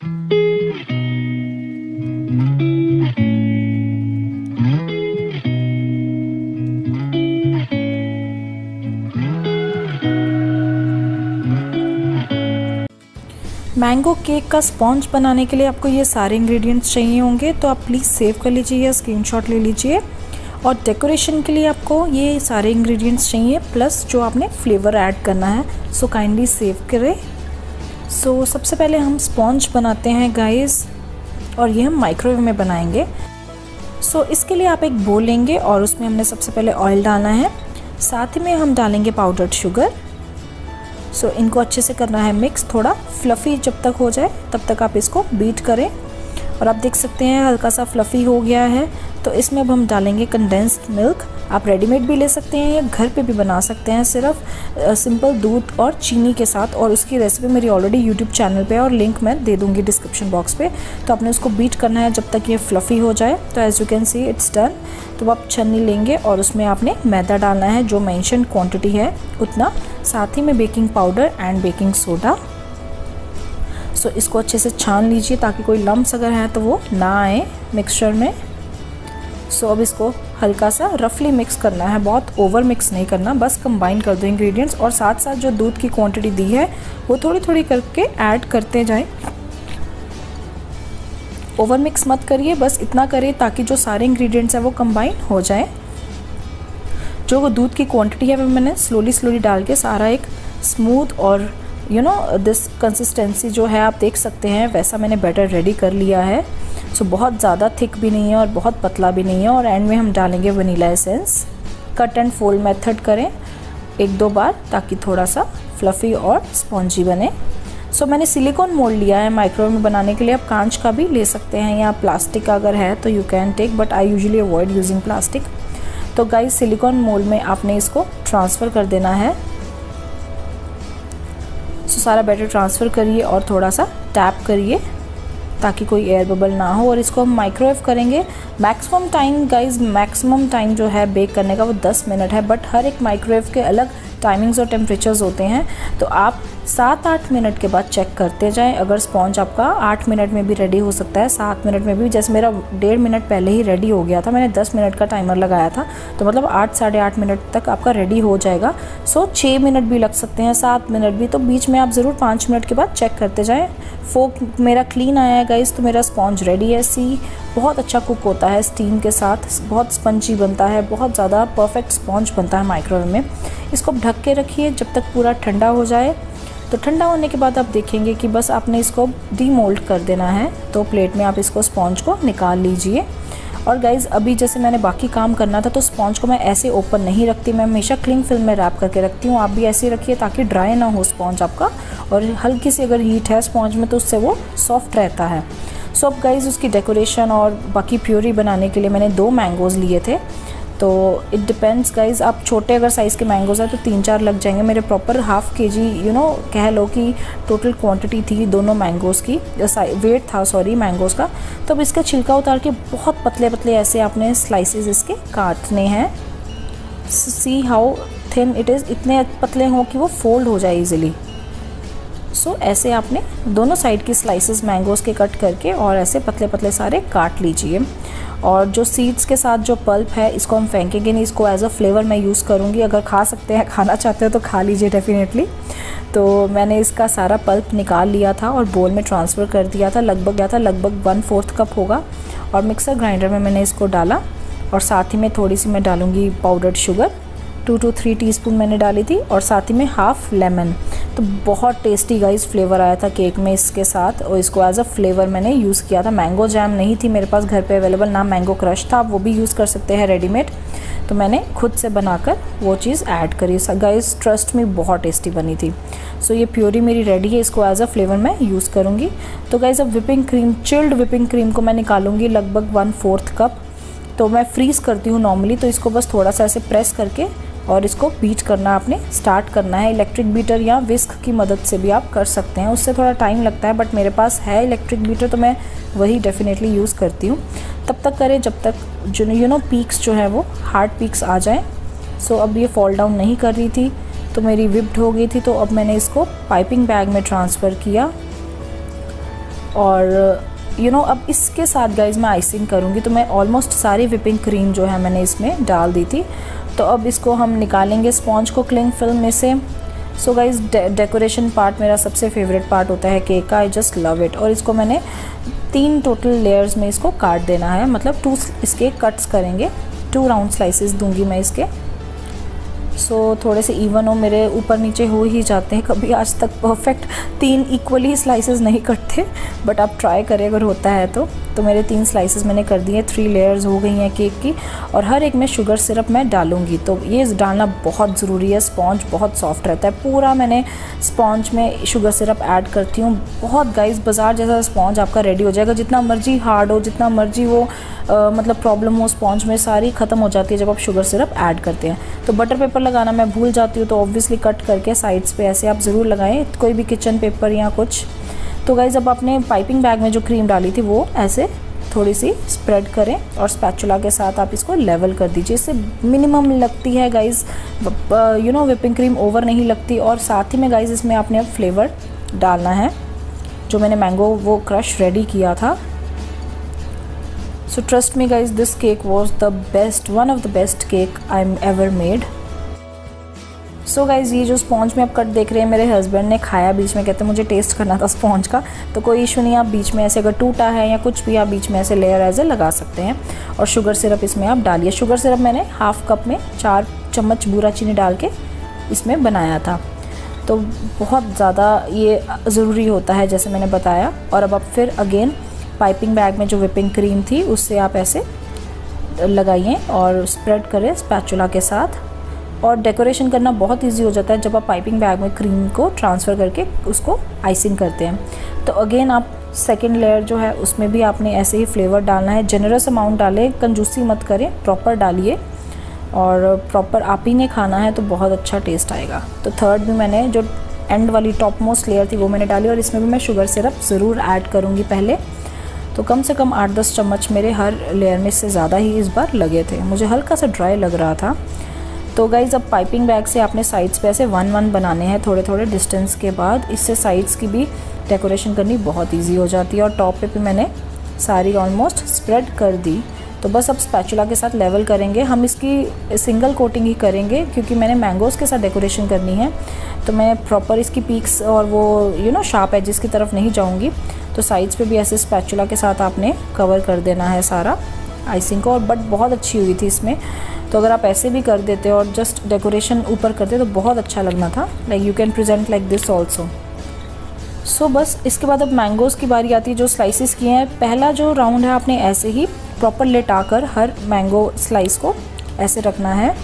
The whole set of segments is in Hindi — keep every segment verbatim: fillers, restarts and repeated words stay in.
मैंगो केक का स्पॉन्ज बनाने के लिए आपको ये सारे इंग्रेडिएंट्स चाहिए होंगे, तो आप प्लीज़ सेव कर लीजिए या स्क्रीनशॉट ले लीजिए। और डेकोरेशन के लिए आपको ये सारे इंग्रेडिएंट्स चाहिए प्लस जो आपने फ्लेवर ऐड करना है, सो काइंडली सेव करें। सो so, सबसे पहले हम स्पॉन्ज बनाते हैं गाइस, और ये हम माइक्रोवेव में बनाएंगे। सो so, इसके लिए आप एक बोल लेंगे और उसमें हमने सबसे पहले ऑयल डालना है, साथ में हम डालेंगे पाउडर्ड शुगर। सो so, इनको अच्छे से करना है मिक्स, थोड़ा फ्लफ़ी जब तक हो जाए तब तक आप इसको बीट करें। और आप देख सकते हैं हल्का सा फ्लफ़ी हो गया है, तो इसमें अब हम डालेंगे कंडेंस्ड मिल्क। आप रेडीमेड भी ले सकते हैं या घर पे भी बना सकते हैं, सिर्फ सिंपल दूध और चीनी के साथ। और उसकी रेसिपी मेरी ऑलरेडी यूट्यूब चैनल पे है और लिंक मैं दे दूँगी डिस्क्रिप्शन बॉक्स पे। तो आपने उसको बीट करना है जब तक ये फ्लफ़ी हो जाए। तो as you can see it's done. तो आप छन्नी लेंगे और उसमें आपने मैदा डालना है, जो मेंशन क्वांटिटी है उतना, साथ ही में baking powder and baking soda. So so, इसको अच्छे से छान लीजिए ताकि कोई लम्स अगर है तो वो ना आए मिक्सचर में। सो so, अब इसको हल्का सा रफली मिक्स करना है, बहुत ओवर मिक्स नहीं करना, बस कंबाइन कर दो इंग्रेडिएंट्स। और साथ साथ जो दूध की क्वांटिटी दी है वो थोड़ी थोड़ी करके ऐड करते जाएं। ओवर मिक्स मत करिए, बस इतना करिए ताकि जो सारे इंग्रेडिएंट्स हैं वो कंबाइन हो जाएं। जो वो दूध की क्वांटिटी है वो मैंने स्लोली स्लोली डाल के सारा एक स्मूथ और यू नो दिस कंसिस्टेंसी जो है आप देख सकते हैं वैसा मैंने बैटर रेडी कर लिया है। सो so, बहुत ज़्यादा थिक भी नहीं है और बहुत पतला भी नहीं है। और एंड में हम डालेंगे vanilla essence. Cut and fold method करें एक दो बार ताकि थोड़ा सा फ्लफ़ी और स्पॉन्जी बने। सो so, मैंने सिलिकॉन मोल्ड लिया है माइक्रोवेव में बनाने के लिए। आप कांच का भी ले सकते हैं या प्लास्टिक का अगर है तो you can take, but I usually avoid using plastic. तो गाइस सिलिकॉन मोल्ड में आपने इसको ट्रांसफ़र कर देना है। सो so, सारा बैटर ट्रांसफ़र करिए और थोड़ा सा टैप करिए ताकि कोई एयर बबल ना हो। और इसको हम माइक्रोवेव करेंगे। Maximum time guys, maximum time जो है बेक करने का वो दस मिनट है, बट हर एक माइक्रोवेव के अलग टाइमिंग्स और टेम्परेचर्स होते हैं। तो आप सात आठ मिनट के बाद चेक करते जाएं। अगर स्पॉन्ज आपका आठ मिनट में भी रेडी हो सकता है, सात मिनट में भी। जैसे मेरा डेढ़ मिनट पहले ही रेडी हो गया था, मैंने दस मिनट का टाइमर लगाया था, तो मतलब आठ साढ़े आठ मिनट तक आपका रेडी हो जाएगा। सो छः मिनट भी लग सकते हैं, सात मिनट भी, तो बीच में आप ज़रूर पाँच मिनट के बाद चेक करते जाएँ। फोक मेरा क्लीन आया है गाइस, तो मेरा स्पॉन्ज रेडी है। सी बहुत अच्छा कुक होता है स्टीम के साथ, बहुत स्पंजी बनता है, बहुत ज़्यादा परफेक्ट स्पॉन्ज बनता है माइक्रोवेव में। इसको ढक के रखिए जब तक पूरा ठंडा हो जाए। तो ठंडा होने के बाद आप देखेंगे कि बस आपने इसको डीमोल्ड कर देना है। तो प्लेट में आप इसको स्पॉन्ज को निकाल लीजिए। और गाइज़ अभी जैसे मैंने बाकी काम करना था तो स्पॉन्ज को मैं ऐसे ओपन नहीं रखती, मैं हमेशा क्लिंग फिल्म में रैप करके रखती हूँ। आप भी ऐसे ही रखिए ताकि ड्राई ना हो स्पॉन्ज आपका, और हल्की सी अगर हीट है स्पॉन्ज में तो उससे वो सॉफ्ट रहता है। सो अब गाइज़ उसकी डेकोरेशन और बाकी प्यूरी बनाने के लिए मैंने दो मैंगोज़ लिए थे। तो इट डिपेंड्स गाइज़, आप छोटे अगर साइज़ के मैंगोज़ हैं तो तीन चार लग जाएंगे। मेरे प्रॉपर हाफ़ के जी यू नो कह लो कि टोटल क्वांटिटी थी दोनों मैंगोज़ की, वेट था सॉरी मैंगोज़ का। तो अब इसका छिलका उतार के बहुत पतले पतले ऐसे आपने स्लाइसेस इसके काटने हैं। See how thin it is, इतने पतले हों कि वो फोल्ड हो जाए ईजिली। सो so, ऐसे आपने दोनों साइड की स्लाइसेस मैंगोज़ के कट करके और ऐसे पतले पतले सारे काट लीजिए। और जो सीड्स के साथ जो पल्प है इसको हम फेंकेंगे नहीं, इसको एज अ फ्लेवर मैं यूज़ करूँगी। अगर खा सकते हैं, खाना चाहते हो तो खा लीजिए डेफिनेटली। तो मैंने इसका सारा पल्प निकाल लिया था और बोल में ट्रांसफ़र कर दिया था। लगभग गया था लगभग वन फोर्थ कप होगा। और मिक्सर ग्राइंडर में मैंने इसको डाला और साथ ही में थोड़ी सी मैं डालूँगी powdered sugar, two to three teaspoon मैंने डाली थी, और साथ ही में हाफ़ लेमन। तो बहुत टेस्टी गाइस फ्लेवर आया था केक में इसके साथ, और इसको एज अ फ्लेवर मैंने यूज़ किया था। मैंगो जैम नहीं थी मेरे पास घर पे अवेलेबल, ना मैंगो क्रश था, आप वो भी यूज़ कर सकते हैं रेडीमेड। तो मैंने खुद से बनाकर वो चीज़ ऐड करी गाइस, ट्रस्ट में बहुत टेस्टी बनी थी। सो ये प्योरी मेरी रेडी है, इसको एज अ फ्लेवर मैं यूज़ करूँगी। तो गाइस अब whipping cream, chilled whipping cream को मैं निकालूंगी लगभग वन फोर्थ कप। तो मैं फ्रीज़ करती हूँ नॉर्मली, तो इसको बस थोड़ा सा ऐसे प्रेस करके और इसको बीट करना आपने स्टार्ट करना है। इलेक्ट्रिक बीटर या विस्क की मदद से भी आप कर सकते हैं, उससे थोड़ा टाइम लगता है, बट मेरे पास है इलेक्ट्रिक बीटर तो मैं वही डेफिनेटली यूज़ करती हूँ। तब तक करें जब तक जो यू नो पीक्स जो है वो हार्ड पीक्स आ जाएं। सो अब ये फॉल डाउन नहीं कर रही थी तो मेरी विप्ड हो गई थी। तो अब मैंने इसको पाइपिंग बैग में ट्रांसफ़र किया और यू you नो know, अब इसके साथ गाइज मैं आइसिंग करूँगी। तो मैं ऑलमोस्ट सारी विपिंग क्रीम जो है मैंने इसमें डाल दी थी। तो अब इसको हम निकालेंगे स्पॉन्ज को क्लिंग फिल्म में से। सो गाइज डेकोरेशन पार्ट मेरा सबसे फेवरेट पार्ट होता है केक का, आई जस्ट लव इट। और इसको मैंने तीन टोटल लेयर्स में इसको काट देना है, मतलब टू इसके कट्स करेंगे, टू राउंड स्लाइसेस दूंगी मैं इसके। सो so, थोड़े से इवन हो, मेरे ऊपर नीचे हो ही जाते हैं, कभी आज तक परफेक्ट तीन इक्वली स्लाइसेस नहीं कटते, बट आप ट्राई करें अगर होता है तो। तो मेरे तीन स्लाइसेस मैंने कर दिए, थ्री लेयर्स हो गई हैं केक की, और हर एक में शुगर सिरप मैं डालूंगी। तो ये डालना बहुत ज़रूरी है, स्पॉन्ज बहुत सॉफ्ट रहता है। पूरा मैंने स्पॉन्ज में शुगर सिरप ऐड करती हूँ, बहुत गाइस बाजार जैसा स्पॉन्ज आपका रेडी हो जाएगा। जितना मर्जी हार्ड हो, जितना मर्जी वो आ, मतलब प्रॉब्लम हो स्पॉन्ज में, सारी ख़त्म हो जाती है जब आप शुगर सिरप ऐड करते हैं। तो बटर पेपर लगाना मैं भूल जाती हूँ, तो ऑब्वियसली कट करके साइड्स पे ऐसे आप ज़रूर लगाएं, कोई भी किचन पेपर या कुछ। तो गाइज़ अब आपने पाइपिंग बैग में जो क्रीम डाली थी वो ऐसे थोड़ी सी स्प्रेड करें और स्पैचुला के साथ आप इसको लेवल कर दीजिए। इससे मिनिमम लगती है guys, you know whipping cream over नहीं लगती। और साथ ही में गाइज़ इसमें आपने अब फ्लेवर डालना है, जो मैंने मैंगो वो क्रश रेडी किया था। So trust me guys, this cake was the best, one of the best cake I am ever made. So guys ये जो स्पॉन्ज में आप कट देख रहे हैं, मेरे हस्बैंड ने खाया बीच में, कहते मुझे टेस्ट करना था स्पॉन्ज का। तो कोई इशू नहीं, आप बीच में ऐसे अगर टूटा है या कुछ भी, आप बीच में ऐसे लेयर एज ए लगा सकते हैं। और शुगर सिरप इसमें आप डालिए। शुगर सिरप मैंने हाफ कप में चार चम्मच बूरा चीनी डाल के इसमें बनाया था। तो बहुत ज़्यादा ये ज़रूरी होता है जैसे मैंने बताया। और अब आप फिर अगेन पाइपिंग बैग में जो विपिंग क्रीम थी उससे आप ऐसे लगाइए और स्प्रेड करें स्पैचुला के साथ। और डेकोरेशन करना बहुत इजी हो जाता है जब आप पाइपिंग बैग में क्रीम को ट्रांसफ़र करके उसको आइसिंग करते हैं। तो अगेन आप सेकंड लेयर जो है उसमें भी आपने ऐसे ही फ्लेवर डालना है। जनरस अमाउंट डालें, कंजूसी मत करें, प्रॉपर डालिए। और प्रॉपर आप ही ने खाना है तो बहुत अच्छा टेस्ट आएगा। तो थर्ड भी मैंने जो एंड वाली टॉप मोस्ट लेयर थी वो मैंने डाली, और इसमें भी मैं शुगर सिरप ज़रूर ऐड करूँगी पहले। तो कम से कम आठ दस चम्मच मेरे हर लेयर में से ज़्यादा ही इस बार लगे थे, मुझे हल्का सा ड्राई लग रहा था। तो गाइज़ अब पाइपिंग बैग से आपने साइड्स पे ऐसे वन वन बनाने हैं थोड़े थोड़े डिस्टेंस के बाद। इससे साइड्स की भी डेकोरेशन करनी बहुत इजी हो जाती है। और टॉप पे भी मैंने सारी ऑलमोस्ट स्प्रेड कर दी। तो बस अब स्पैचुला के साथ लेवल करेंगे। हम इसकी सिंगल कोटिंग ही करेंगे क्योंकि मैंने मैंगोज़ के साथ डेकोरेशन करनी है। तो मैं प्रॉपर इसकी पीक्स और वो यू नो शार्प एजेस की तरफ नहीं जाऊँगी। तो साइड्स पे भी ऐसे स्पैचुला के साथ आपने कवर कर देना है सारा आइसिंग को। और बट बहुत अच्छी हुई थी इसमें। तो अगर आप ऐसे भी कर देते और जस्ट डेकोरेशन ऊपर करते तो बहुत अच्छा लगना था। Like you can present like this also. So बस इसके बाद अब मैंगोज़ की बारी आती है जो स्लाइसिस किए हैं। पहला जो राउंड है आपने ऐसे ही प्रॉपर लेटाकर हर मैंगो स्लाइस को ऐसे रखना है।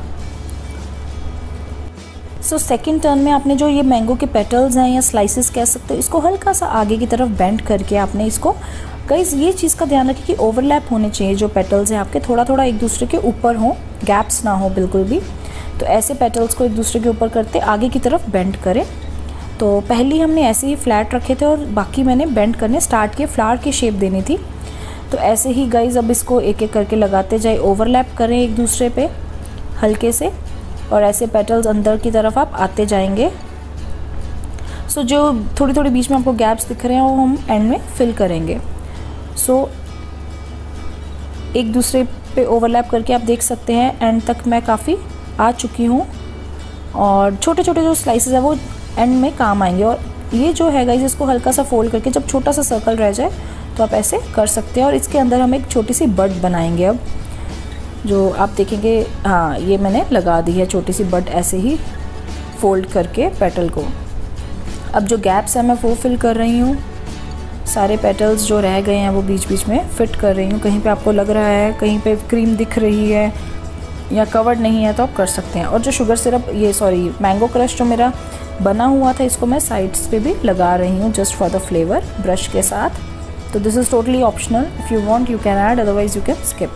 सो सेकेंड टर्न में आपने जो ये मैंगो के पेटल्स हैं या स्लाइसिस कह सकते हो, इसको हल्का सा आगे की तरफ बेंड करके आपने इसको, गाइज़ ये चीज़ का ध्यान रखिए कि ओवरलैप होने चाहिए जो पेटल्स हैं आपके, थोड़ा थोड़ा एक दूसरे के ऊपर हो, गैप्स ना हो बिल्कुल भी। तो ऐसे पेटल्स को एक दूसरे के ऊपर करते आगे की तरफ बेंड करें। तो पहली हमने ऐसे ही फ्लैट रखे थे और बाकी मैंने बेंड करने स्टार्ट किए, फ्लावर की शेप देनी थी। तो ऐसे ही गाइज़ अब इसको एक एक करके लगाते जाए, ओवरलैप करें एक दूसरे पे हल्के से, और ऐसे पेटल्स अंदर की तरफ आप आते जाएंगे। सो so, जो थोड़ी थोड़ी बीच में आपको गैप्स दिख रहे हैं वो हम एंड में फिल करेंगे। सो so, एक दूसरे पे ओवरलैप करके आप देख सकते हैं एंड तक मैं काफ़ी आ चुकी हूँ। और छोटे छोटे जो स्लाइसेस है वो एंड में काम आएंगे। और ये जो है गाइस, इसको हल्का सा फोल्ड करके जब छोटा सा सर्कल रह जाए तो आप ऐसे कर सकते हैं। और इसके अंदर हम एक छोटी सी बड बनाएंगे अब, जो आप देखेंगे। हाँ, ये मैंने लगा दी है छोटी सी बड ऐसे ही फोल्ड करके पेटल को। अब जो गैप्स है मैं वो फिल कर रही हूँ, सारे पेटल्स जो रह गए हैं वो बीच बीच में फिट कर रही हूँ। कहीं पे आपको लग रहा है कहीं पे क्रीम दिख रही है या कवर्ड नहीं है तो आप कर सकते हैं। और जो शुगर सिरप, ये सॉरी मैंगो क्रश जो मेरा बना हुआ था, इसको मैं साइड्स पे भी लगा रही हूँ just for the flavour brush के साथ। तो this is totally optional, if you want you can add, otherwise you can skip.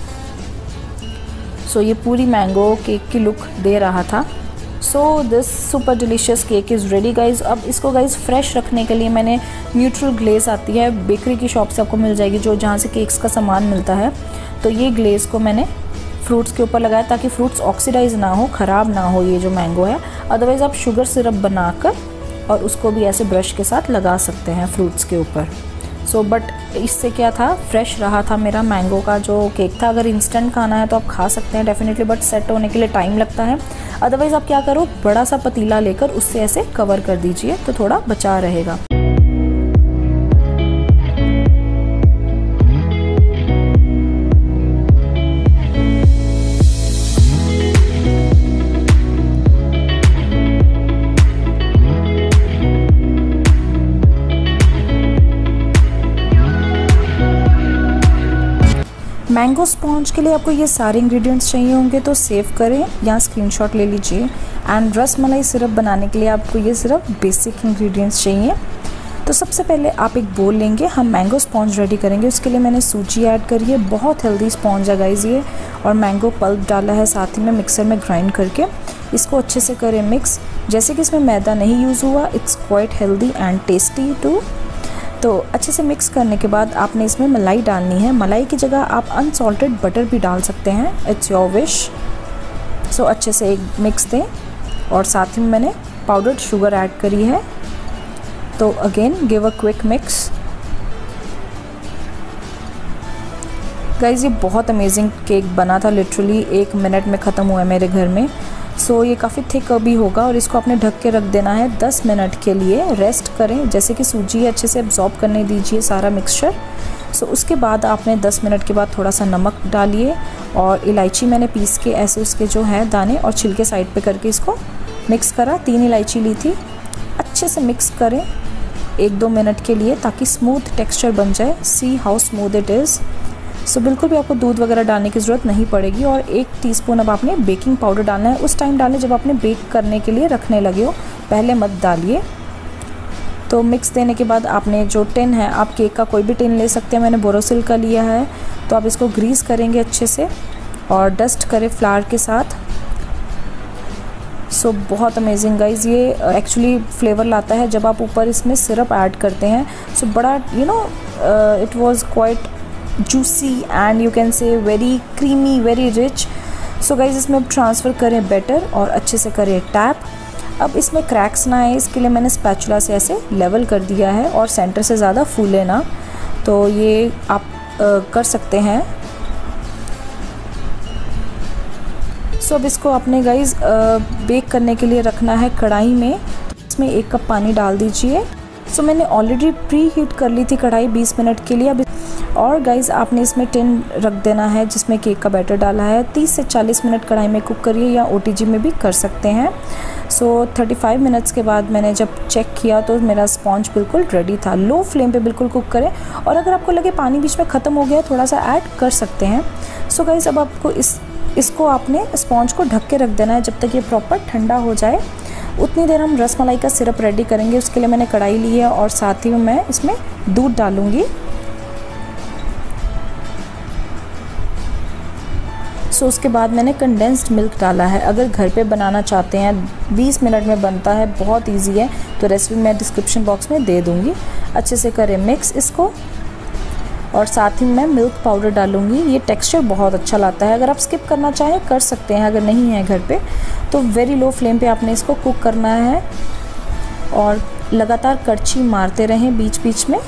So ये पूरी मैंगो केक की लुक दे रहा था। So this super delicious cake is ready guys. अब इसको गाइज फ्रेश रखने के लिए मैंने न्यूट्रल ग्लेस आती है बेकरी की शॉप से, आपको मिल जाएगी, जो जहाँ से केक्स का सामान मिलता है। तो ये ग्लेस को मैंने फ्रूट्स के ऊपर लगाया ताकि फ्रूट्स ऑक्सीडाइज ना हो, ख़राब ना हो ये जो मैंगो है। अदरवाइज़ आप शुगर सिरप बनाकर और उसको भी ऐसे ब्रश के साथ लगा सकते हैं फ्रूट्स के ऊपर। सो so, बट इससे क्या था, फ्रेश रहा था मेरा मैंगो का जो केक था। अगर इंस्टेंट खाना है तो आप खा सकते हैं डेफिनेटली, बट सेट होने के लिए टाइम लगता है। अदरवाइज़ आप क्या करो, बड़ा सा पतीला लेकर उससे ऐसे कवर कर दीजिए तो थोड़ा बचा रहेगा। मैंगो स्पॉन्ज के लिए आपको ये सारे इंग्रेडिएंट्स चाहिए होंगे, तो सेव करें या स्क्रीनशॉट ले लीजिए। एंड रस मलाई सिरप बनाने के लिए आपको ये सिर्फ बेसिक इंग्रेडिएंट्स चाहिए। तो सबसे पहले आप एक बोल लेंगे, हम मैंगो स्पॉन्ज रेडी करेंगे। उसके लिए मैंने सूजी ऐड करी है, बहुत हेल्दी स्पॉन्ज है गाइस ये, और मैंगो पल्प डाला है साथ ही में मिक्सर में ग्राइंड करके। इसको अच्छे से करें मिक्स। जैसे कि इसमें मैदा नहीं यूज़ हुआ, it's quite healthy and tasty too. तो अच्छे से मिक्स करने के बाद आपने इसमें मलाई डालनी है। मलाई की जगह आप अनसॉल्टेड बटर भी डाल सकते हैं, इट्स योर विश। सो अच्छे से एक मिक्स दें, और साथ ही में मैंने पाउडर्ड शुगर ऐड करी है। तो again give a quick mix. Guys ये बहुत अमेजिंग केक बना था, लिटरली एक मिनट में ख़त्म हुआ है मेरे घर में। सो so, ये काफ़ी थिक अभी होगा, और इसको आपने ढक के रख देना है दस मिनट के लिए। रेस्ट करें, जैसे कि सूजी अच्छे से एब्जॉर्ब करने दीजिए सारा मिक्सचर। सो so, उसके बाद आपने दस मिनट के बाद थोड़ा सा नमक डालिए, और इलायची मैंने पीस के ऐसे उसके जो है दाने और छिलके साइड पे करके इसको मिक्स करा। तीन इलायची ली थी। अच्छे से मिक्स करें एक दो मिनट के लिए ताकि स्मूथ टेक्स्चर बन जाए। See how smooth it is. So so, बिल्कुल भी आपको दूध वगैरह डालने की ज़रूरत नहीं पड़ेगी। और एक टीस्पून अब आपने बेकिंग पाउडर डालना है। उस टाइम डालें जब आपने बेक करने के लिए रखने लगे हो, पहले मत डालिए। तो मिक्स देने के बाद आपने जो टिन है, आप केक का कोई भी टिन ले सकते हैं, मैंने बोरोसिल का लिया है। तो आप इसको ग्रीस करेंगे अच्छे से और डस्ट करें फ्लावर के साथ। सो so, बहुत अमेजिंग गाइज ये एक्चुअली फ्लेवर लाता है जब आप ऊपर इसमें सिरप ऐड करते हैं। सो so, बड़ा you know it was quite juicy and you can say very creamy, very rich. So guys इसमें अब ट्रांसफ़र करें बैटर और अच्छे से करें टैप। अब इसमें क्रैक्स ना आए इसके लिए मैंने स्पैचुला से ऐसे लेवल कर दिया है, और सेंटर से ज़्यादा फूले ना। तो ये आप आ, कर सकते हैं। सो अब इसको आपने गाइज बेक करने के लिए रखना है कढ़ाई में। तो इसमें एक कप पानी डाल दीजिए। सो so, मैंने ऑलरेडी प्री हीट कर ली थी कढ़ाई बीस मिनट के लिए। अब और गाइज़ आपने इसमें टिन रख देना है जिसमें केक का बैटर डाला है। तीस से चालीस मिनट कढ़ाई में कुक करिए, या ओटीजी में भी कर सकते हैं। सो so, पैंतीस मिनट्स के बाद मैंने जब चेक किया तो मेरा स्पॉन्ज बिल्कुल रेडी था। लो फ्लेम पे बिल्कुल कुक करें, और अगर आपको लगे पानी बीच में ख़त्म हो गया थोड़ा सा ऐड कर सकते हैं। सो so, गाइज़ अब आपको इस इसको आपने स्पॉन्ज को ढक के रख देना है जब तक ये प्रॉपर ठंडा हो जाए। उतनी देर हम रस मलाई का सिरप रेडी करेंगे। उसके लिए मैंने कढ़ाई ली है, और साथ ही में मैं इसमें दूध डालूँगी। सो उसके बाद मैंने कंडेंस्ड मिल्क डाला है। अगर घर पे बनाना चाहते हैं, बीस मिनट में बनता है, बहुत इजी है। तो रेसिपी मैं डिस्क्रिप्शन बॉक्स में दे दूँगी। अच्छे से करें मिक्स इसको, और साथ ही मैं मिल्क पाउडर डालूँगी। ये टेक्सचर बहुत अच्छा लाता है। अगर आप स्किप करना चाहें कर सकते हैं, अगर नहीं है घर पे तो वेरी लो फ्लेम पे आपने इसको कुक करना है, और लगातार करछी मारते रहें बीच बीच में।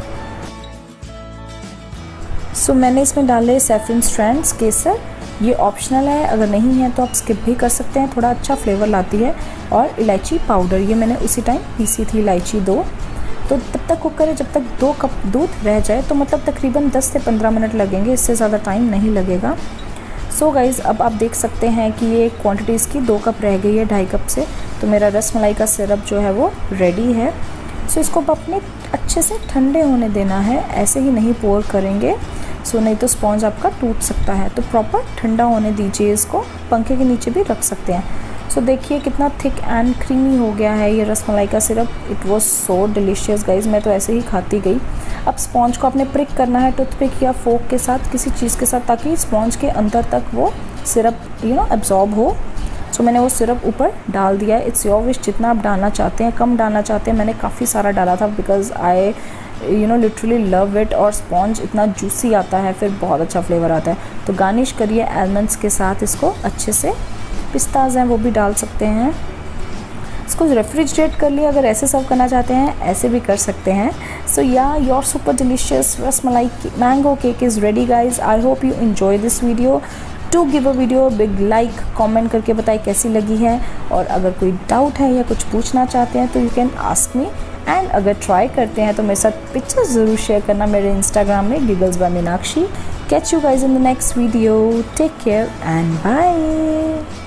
सो so, मैंने इसमें डाले सैफरन स्ट्रैंड्स केसर। ये ऑप्शनल है, अगर नहीं है तो आप स्किप भी कर सकते हैं, थोड़ा अच्छा फ्लेवर लाती है। और इलायची पाउडर, ये मैंने उसी टाइम पीसी थी इलायची दो। तो तब तक कुक करें जब तक दो कप दूध रह जाए। तो मतलब तकरीबन दस से पंद्रह मिनट लगेंगे, इससे ज़्यादा टाइम नहीं लगेगा। सो so गाइज़ अब आप देख सकते हैं कि ये क्वांटिटी इसकी दो कप रह गई है ढाई कप से। तो मेरा रस मलाई का सिरप जो है वो रेडी है। सो so इसको अपने अच्छे से ठंडे होने देना है, ऐसे ही नहीं पोर करेंगे। सो so नहीं तो स्पॉन्ज आपका टूट सकता है। तो प्रॉपर ठंडा होने दीजिए इसको, पंखे के नीचे भी रख सकते हैं। सो so देखिए कितना थिक एंड क्रीमी हो गया है ये रस मलाई का syrup. It was so delicious guys, मैं तो ऐसे ही खाती गई। अब स्पॉन्ज को आपने प्रिक करना है टूथपिक या फोक के साथ, किसी चीज़ के साथ, ताकि स्पॉन्ज के अंदर तक वो सिरप यू नो एब्जॉर्ब हो। सो so मैंने वो सिरप ऊपर डाल दिया है। इट्स योर विश, जितना आप डालना चाहते हैं, कम डालना चाहते हैं। मैंने काफ़ी सारा डाला था because I you know literally love it. और स्पॉन्ज इतना जूसी आता है, फिर बहुत अच्छा फ्लेवर आता है। तो गार्निश करिए आलमंड्स के साथ इसको अच्छे से। पिस्ताज हैं वो भी डाल सकते हैं। इसको रेफ्रिजरेट कर लिया, अगर ऐसे सर्व करना चाहते हैं ऐसे भी कर सकते हैं। So yeah your super delicious rasmalai mango cake is ready guys. I hope you enjoy this video. To give a video big like, comment करके बताएं कैसी लगी है, और अगर कोई डाउट है या कुछ पूछना चाहते हैं तो you can ask me. And अगर ट्राई करते हैं तो मेरे साथ पिक्चर्स ज़रूर शेयर करना मेरे इंस्टाग्राम में giggles by Meenakshi. Catch you guys in the next video, take care and bye.